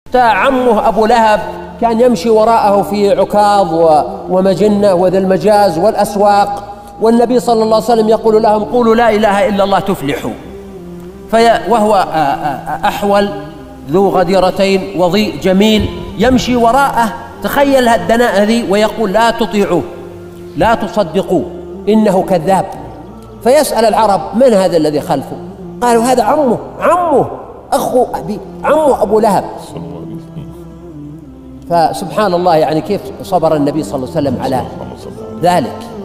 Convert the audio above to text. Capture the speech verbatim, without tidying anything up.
عمه أبو لهب كان يمشي وراءه في عكاظ ومجنة وذي المجاز والأسواق، والنبي صلى الله عليه وسلم يقول لهم: قولوا لا إله إلا الله تفلحوا. وهو أحول ذو غديرتين وضيء جميل يمشي وراءه، تخيل الدناءة ذي، ويقول: لا تطيعوه لا تصدقوه إنه كذاب. فيسأل العرب: من هذا الذي خلفه؟ قالوا: هذا عمه عمه أخو أبي عمه أبو لهب. فسبحان الله، يعني كيف صبر النبي صلى الله عليه وسلم على ذلك.